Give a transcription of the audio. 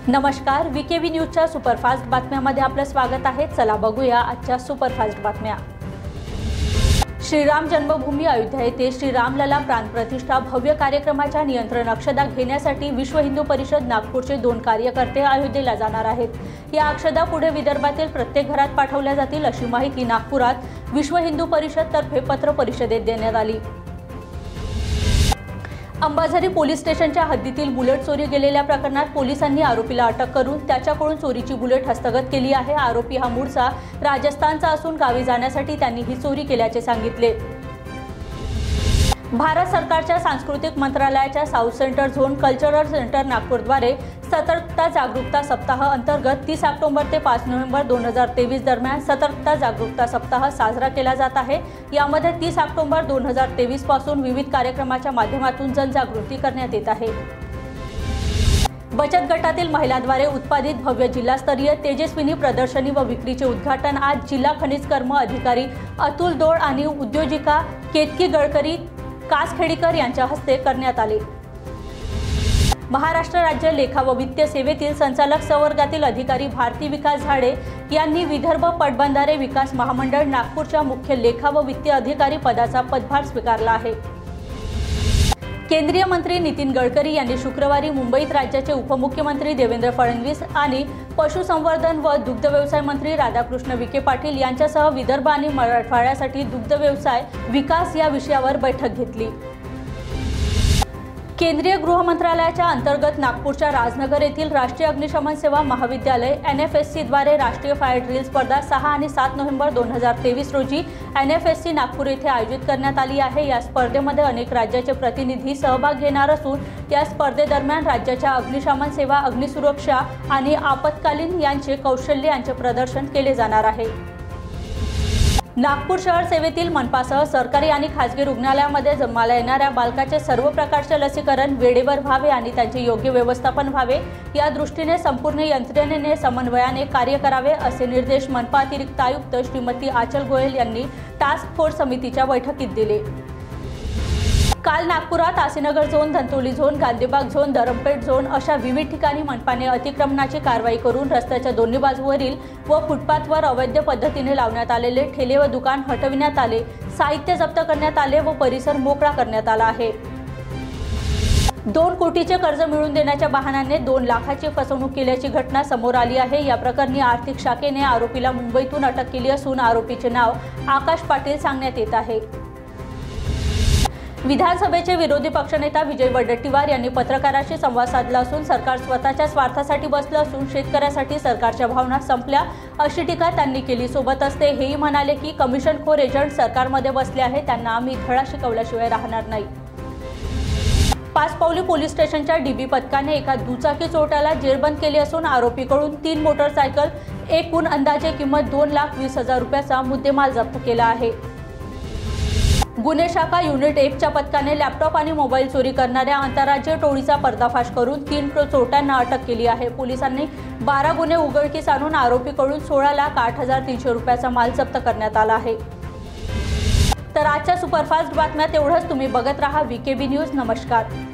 नमस्कार, वीकेबी न्यूजच्या सुपरफास्ट बातम्यामध्ये आपलं स्वागत आहे। चला बघूया आजच्या सुपरफास्ट बातम्या। श्रीराम जन्मभूमी अयोध्या येथे श्रीरामलला प्राणप्रतिष्ठा भव्य कार्यक्रमाच्या नियंत्रण अक्षदा घेण्यासाठी विश्व हिंदू परिषद नागपूरचे 2 कार्यकर्ते अयोध्येला जाणार आहेत। या अक्षदा पुढे विदर्भातील प्रत्येक घरात पाठवल्या जातील अशी माहिती नागपुरात विश्व हिंदू परिषद तर्फे पत्र परिषदेत देण्यात आली। अंबाझरी पोलीस स्टेशनच्या हद्दीतील बुलेट चोरी गेलेल्या प्रकरणात पोलिसांनी आरोपीला अटक करून त्याच्याकडून चोरीची बुलेट हस्तगत केली आहे। आरोपी हा मूळचा राजस्थानचा असून गावी जाण्यासाठी त्यांनी ही चोरी केल्याचे सांगितले। भारत सरकारच्या सांस्कृतिक मंत्रालयाच्या south centre zone cultural centre नागपूरद्वारे सतर्कता जागरूकता सप्ताह अंतर्गत 30 ऑक्टोबर ते 5 नोव्हेंबर 2023 दरम्यान सतर्कता जागरूकता सप्ताह साजरा केला जात आहे। यामध्ये 30 ऑक्टोबर 2023 पासून विविध कार्यक्रमाच्या माध्यमातून जनजागृती करण्यात येत आहे। बचत गटातील महिलांद्वारे उत्पादित भव्य जिल्हास्तरीय तेजस्विनी प्रदर्शनी व विक्रीचे उद्घाटन आज जिल्हा खनिज कर्म अधिकारी अतुल दोड आणि उद्योजिका केतकी गडकरी कासखेडीकर यांच्या हस्ते करण्यात आले। महाराष्ट्र राज्य लेखा व वित्त सेवेतील संचालक संवर्गातील अधिकारी भारती विकास झाडे यांनी विदर्भ पटबंधारे विकास महामंडळ नागपूरच्या मुख्य लेखा व वित्त अधिकारी पदाचा पदभार स्वीकारला आहे। केंद्रीय मंत्री नितीन गडकरी यांनी शुक्रवारी मुंबईत राज्याचे उपमुख्यमंत्री देवेंद्र फडणवीस आणि पशुसंवर्धन व दुग्ध व्यवसाय मंत्री राधाकृष्ण विखे पाटील यांच्यासह विदर्भ आणि मराठवाड्यासाठी दुग्ध व्यवसाय विकास या विषयावर बैठक घेतली। केंद्रीय गृह मंत्रालयाच्या अंतर्गत नागपूरच्या राजनगर येथील राष्ट्रीय अग्निशमन सेवा महाविद्यालय NFSC द्वारे राष्ट्रीय फायर ड्रिल स्पर्धा 6 आणि 7 नोव्हेंबर 2023 रोजी NFSC नागपूर येथे आयोजित करण्यात आली आहे। या स्पर्धेमध्ये अनेक राज्याचे प्रतिनिधी सहभाग घेणार असून या स्पर्धेदरम्यान राज्याच्या अग्निशमन सेवा, अग्निसुरक्षा आणि आपत्कालीन यांचे कौशल्य यांचे प्रदर्शन केले जाणार आहे। नागपूर शहर सेवेतील मनपासह सरकारी आणि खासगी रुग्णालयामध्ये जन्माला येणाऱ्या बालकाचे सर्व प्रकारचे लसीकरण वेळेवर व्हावे आणि त्यांचे योग्य व्यवस्थापन व्हावे या दृष्टीने संपूर्ण यंत्रणेने समन्वयाने कार्य करावे असे निर्देश मनपा अतिरिक्त आयुक्त श्रीमती आचल गोयल यांनी टास्क फोर्स समितीच्या बैठकीत दिले। काल नागपुरात Asinagar zone, Dhantoli zone, Gandhibagh zone, Dharampeth zone अशा विविध ठिकाणी मनपाने अतिक्रमणाची कारवाई करून रस्त्याच्या दोन्ही बाजूवरील व फुटपाथवर अवैध पद्धतीने लावण्यात आलेले ठेले व दुकान हटविण्यात आले, साहित्य जप्त करण्यात आले व परिसर मोकळा करण्यात आला आहे। 2 कोटीचे कर्ज मिळवून देण्याच्या बहाण्याने 2 लाखाची फसवणूक केल्याची घटना समोर आली आहे। या प्रकरणी आर्थिक शाखेने आरोपीला मुंबईतून अटक केली असून आरोपीचे नाव आकाश पाटील सांगण्यात येत आहे। विधानसभेचे विरोधी पक्षनेता विजय वडेट्टीवार यांनी पत्रकारांशी संवाद साधला असून सरकार स्वतःच्या स्वार्थासाठी बसलं असून शेतकऱ्यासाठी सरकारच्या भावना संपल्या अशी टीका त्यांनी केली। सोबतच ते हेही म्हणाले की कमिशनखोर एजंट सरकारमध्ये बसले आहेत, त्यांना आम्ही धडा शिकवल्याशिवाय राहणार नाही। 5 पावली पोलीस स्टेशनच्या DB पथकाने एका दुचाकी चोरट्याला जेरबंद केले असून आरोपीकडून 3 मोटरसायकल एकूण अंदाजे किंमत 2,20,000 रुपयाचा मुद्देमाल जप्त केला आहे। गुन्हे शाखा युनिट 1 च्या पथकाने लॅपटॉप आणि मोबाईल चोरी करणाऱ्या आंतरराज्यीय टोळीचा पर्दाफाश करून 3 चोरट्यांना अटक केली आहे। पोलिसांनी 12 गुन्हे उघडकीस आणून आरोपीकडून 16,08,300 रुपयाचा माल जप्त करण्यात आला आहे। तर आजच्या सुपरफास्ट बातम्यात एवढंच। तुम्ही बघत राहा वीकेबी न्यूज। नमस्कार।